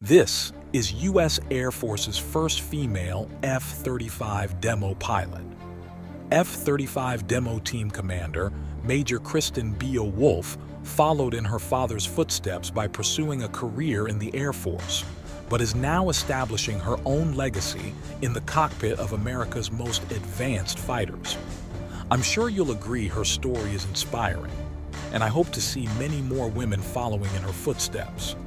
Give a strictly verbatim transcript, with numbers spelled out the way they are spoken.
This is U S Air Force's first female F thirty-five demo pilot. F thirty-five demo team commander Major Kristin Wolfe followed in her father's footsteps by pursuing a career in the Air Force, but is now establishing her own legacy in the cockpit of America's most advanced fighters. I'm sure you'll agree her story is inspiring, and I hope to see many more women following in her footsteps.